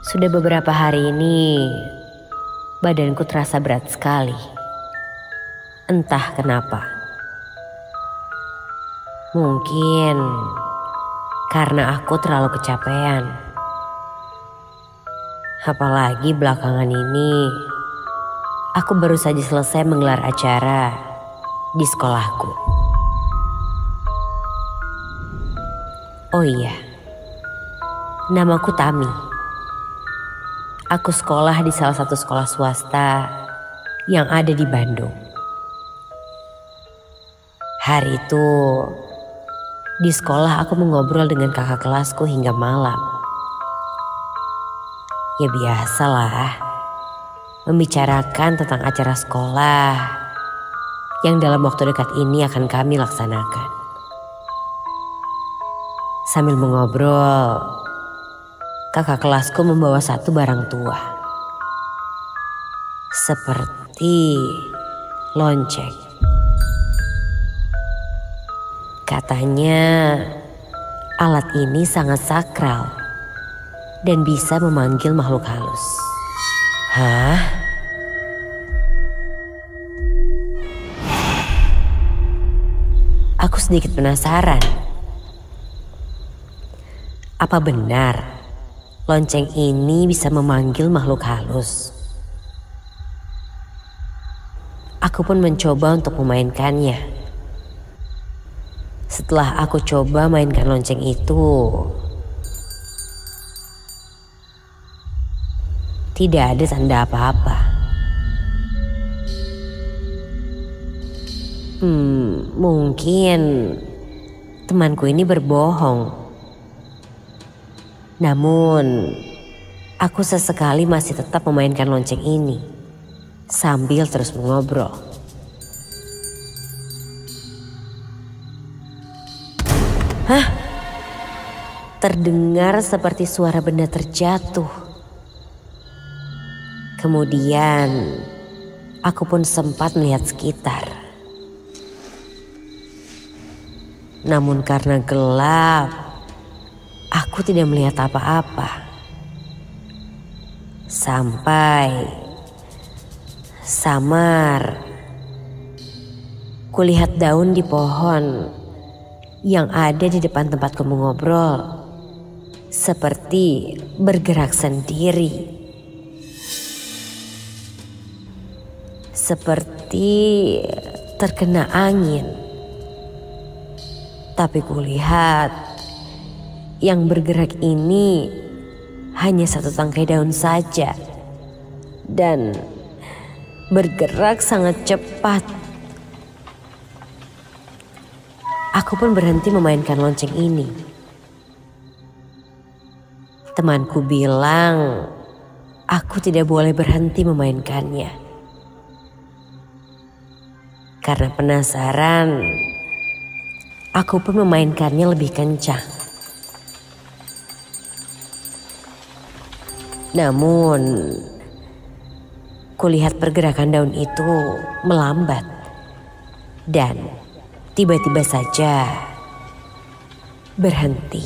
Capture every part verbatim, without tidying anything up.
Sudah beberapa hari ini badanku terasa berat sekali. Entah kenapa. Mungkin karena aku terlalu kecapean. Apalagi belakangan ini aku baru saja selesai menggelar acara di sekolahku. Oh iya, namaku Tami. Aku sekolah di salah satu sekolah swasta yang ada di Bandung. Hari itu di sekolah aku mengobrol dengan kakak kelasku hingga malam. Ya biasalah, membicarakan tentang acara sekolah yang dalam waktu dekat ini akan kami laksanakan. Sambil mengobrol, kakak kelasku membawa satu barang tua. Seperti lonceng. Katanya alat ini sangat sakral dan bisa memanggil makhluk halus. Hah? Aku sedikit penasaran. Apa benar lonceng ini bisa memanggil makhluk halus? Aku pun mencoba untuk memainkannya. Setelah aku coba mainkan lonceng itu, tidak ada tanda apa-apa. Hmm, mungkin temanku ini berbohong. Namun, aku sesekali masih tetap memainkan lonceng ini sambil terus mengobrol. Hah? Terdengar seperti suara benda terjatuh. Kemudian, aku pun sempat melihat sekitar. Namun karena gelap, aku tidak melihat apa-apa. Sampai samar kulihat daun di pohon yang ada di depan tempatku mengobrol seperti bergerak sendiri. Seperti terkena angin. Tapi kulihat yang bergerak ini hanya satu tangkai daun saja dan bergerak sangat cepat. Aku pun berhenti memainkan lonceng ini. Temanku bilang aku tidak boleh berhenti memainkannya. Karena penasaran, aku pun memainkannya lebih kencang. Namun, kulihat pergerakan daun itu melambat dan tiba-tiba saja berhenti.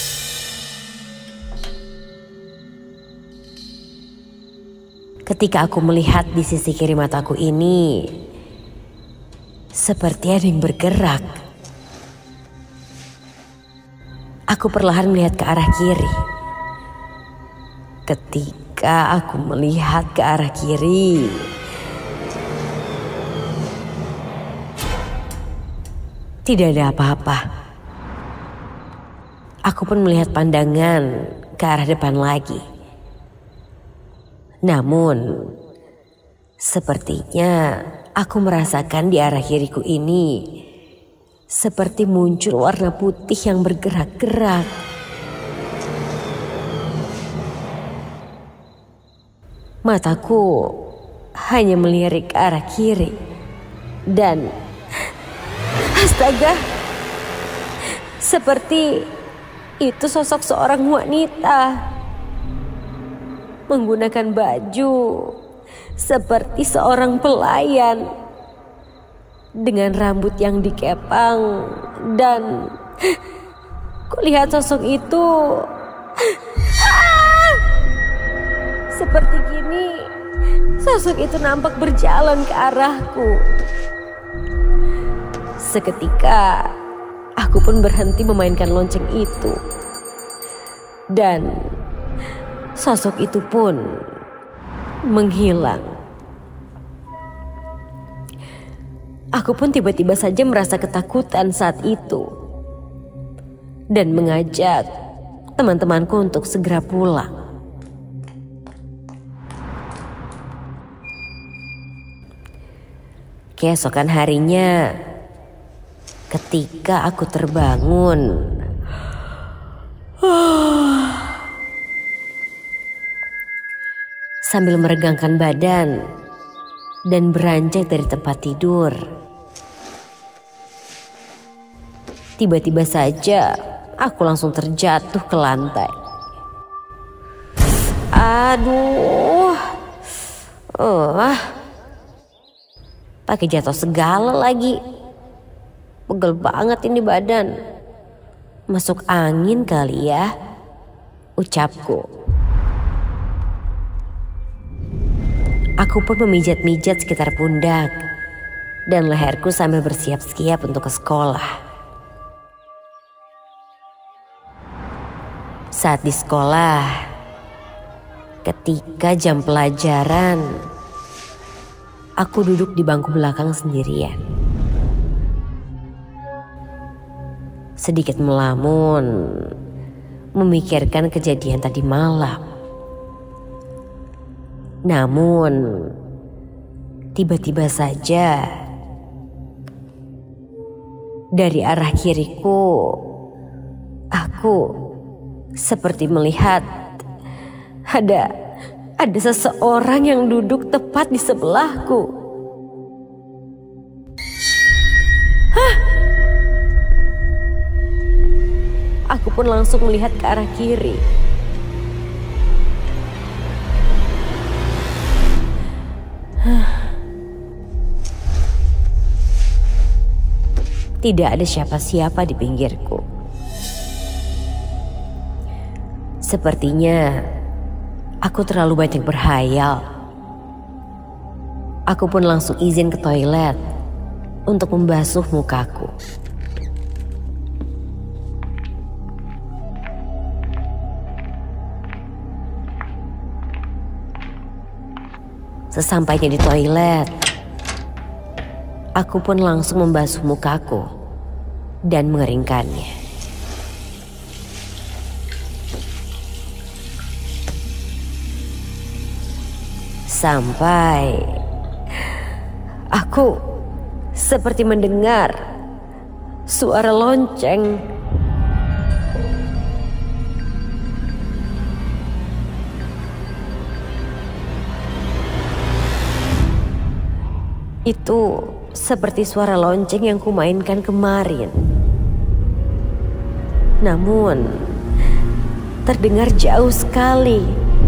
Ketika aku melihat di sisi kiri mataku ini, seperti ada yang bergerak. Aku perlahan melihat ke arah kiri. Ketika aku melihat ke arah kiri, tidak ada apa-apa. Aku pun melihat pandangan ke arah depan lagi. Namun, sepertinya aku merasakan di arah kiriku ini seperti muncul warna putih yang bergerak-gerak. Mataku hanya melirik ke arah kiri dan astaga, seperti itu sosok seorang wanita menggunakan baju seperti seorang pelayan dengan rambut yang dikepang dan kulihat sosok itu seperti gini, sosok itu nampak berjalan ke arahku. Seketika, aku pun berhenti memainkan lonceng itu. Dan sosok itu pun menghilang. Aku pun tiba-tiba saja merasa ketakutan saat itu. Dan mengajak teman-temanku untuk segera pulang. Keesokan harinya, ketika aku terbangun, sambil meregangkan badan dan beranjak dari tempat tidur, tiba-tiba saja aku langsung terjatuh ke lantai. Aduh, oh, pakai jatuh segala lagi. Pegel banget ini badan. Masuk angin kali ya, ucapku. Aku pun memijat-mijat sekitar pundak dan leherku sambil bersiap-siap untuk ke sekolah. Saat di sekolah, ketika jam pelajaran, aku duduk di bangku belakang sendirian. Sedikit melamun, memikirkan kejadian tadi malam. Namun, tiba-tiba saja dari arah kiriku, aku seperti melihat ada ada seseorang yang duduk tepat di sebelahku. Hah? Aku pun langsung melihat ke arah kiri. Tidak ada siapa-siapa di pinggirku. Sepertinya aku terlalu banyak berhayal. Aku pun langsung izin ke toilet untuk membasuh mukaku. Sesampainya di toilet, aku pun langsung membasuh mukaku dan mengeringkannya. Sampai aku seperti mendengar suara lonceng. Itu seperti suara lonceng yang kumainkan kemarin. Namun, terdengar jauh sekali.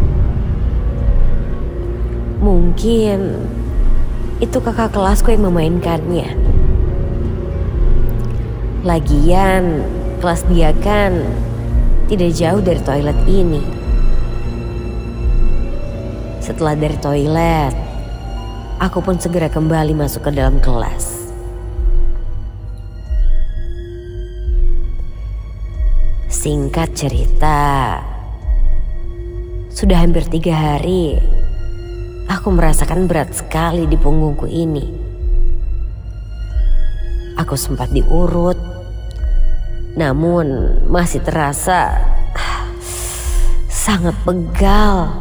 Mungkin itu kakak kelasku yang memainkannya. Lagian, kelas dia kan tidak jauh dari toilet ini. Setelah dari toilet, aku pun segera kembali masuk ke dalam kelas. Singkat cerita, sudah hampir tiga hari aku merasakan berat sekali di punggungku ini. Aku sempat diurut, namun masih terasa sangat pegal.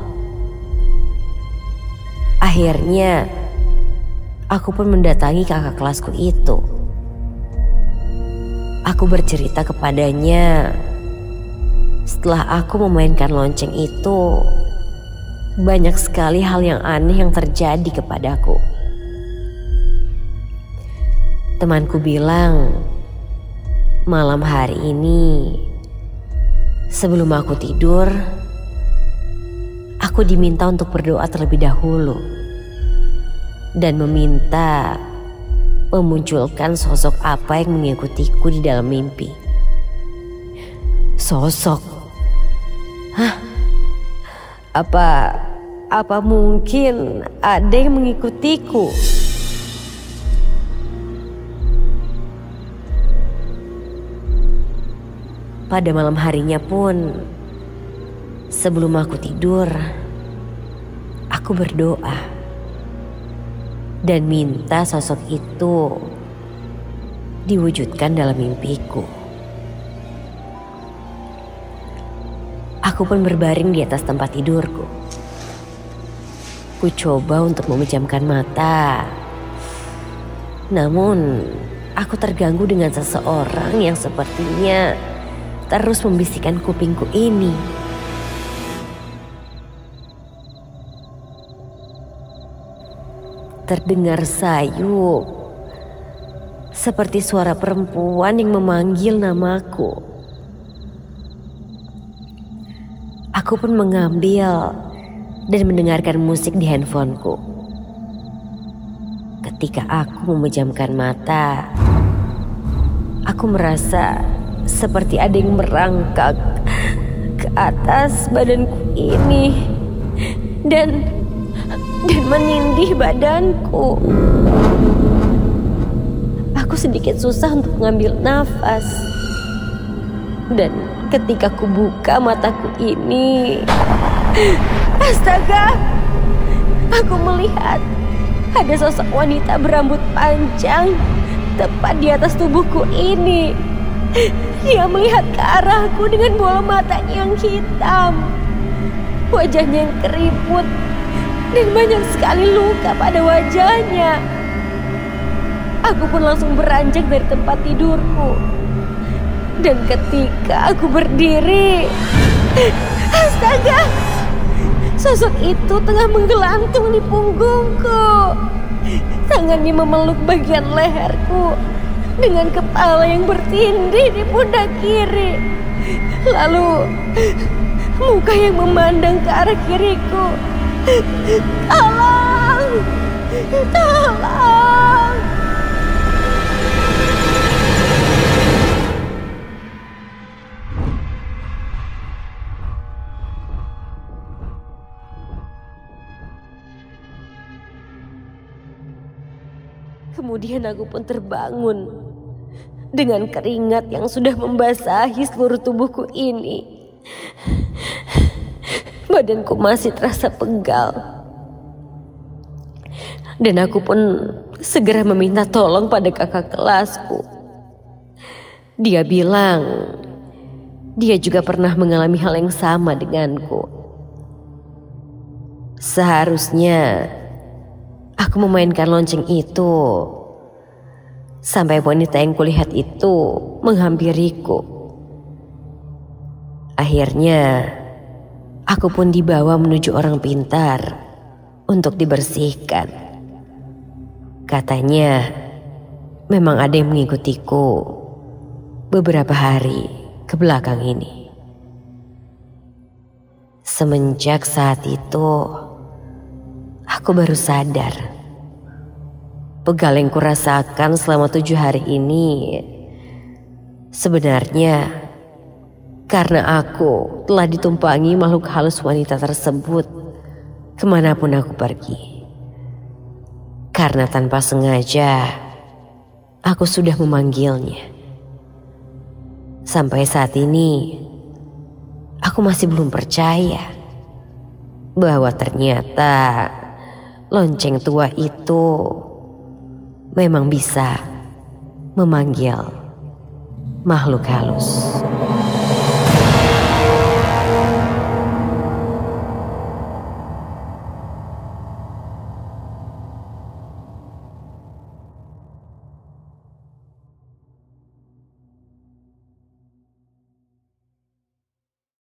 Akhirnya, aku pun mendatangi kakak kelasku itu. Aku bercerita kepadanya. Setelah aku memainkan lonceng itu, banyak sekali hal yang aneh yang terjadi kepadaku. Temanku bilang, malam hari ini, sebelum aku tidur, aku diminta untuk berdoa terlebih dahulu dan meminta memunculkan sosok apa yang mengikutiku di dalam mimpi. Sosok? Hah? Apa Apa mungkin ada yang mengikutiku? Pada malam harinya pun, sebelum aku tidur, aku berdoa dan minta sosok itu diwujudkan dalam mimpiku. Aku pun berbaring di atas tempat tidurku. Ku coba untuk memejamkan mata, namun aku terganggu dengan seseorang yang sepertinya terus membisikkan kupingku ini. Terdengar sayu, seperti suara perempuan yang memanggil namaku. Aku pun mengambil dan mendengarkan musik di handphoneku. Ketika aku memejamkan mata, aku merasa seperti ada yang merangkak ke atas badanku ini dan dan menindih badanku. Aku sedikit susah untuk mengambil nafas. Dan ketika ku buka mataku ini, astaga, aku melihat ada sosok wanita berambut panjang tepat di atas tubuhku ini. Dia melihat ke arahku dengan bola matanya yang hitam, wajahnya yang keriput, dan banyak sekali luka pada wajahnya. Aku pun langsung beranjak dari tempat tidurku. Dan ketika aku berdiri, astaga, sosok itu tengah menggelantung di punggungku. Tangannya memeluk bagian leherku dengan kepala yang bertindih di pundak kiri. Lalu muka yang memandang ke arah kiriku. Tolong! Tolong! Kemudian aku pun terbangun dengan keringat yang sudah membasahi seluruh tubuhku ini. Badanku masih terasa pegal. Dan aku pun segera meminta tolong pada kakak kelasku. Dia bilang dia juga pernah mengalami hal yang sama denganku. Seharusnya aku memainkan lonceng itu sampai wanita yang kulihat itu menghampiriku. Akhirnya aku pun dibawa menuju orang pintar untuk dibersihkan. Katanya memang ada yang mengikutiku beberapa hari ke belakang ini. Semenjak saat itu aku baru sadar, pegal yang kurasakan selama tujuh hari ini sebenarnya karena aku telah ditumpangi makhluk halus wanita tersebut kemanapun aku pergi. Karena tanpa sengaja aku sudah memanggilnya. Sampai saat ini aku masih belum percaya bahwa ternyata lonceng tua itu memang bisa memanggil makhluk halus.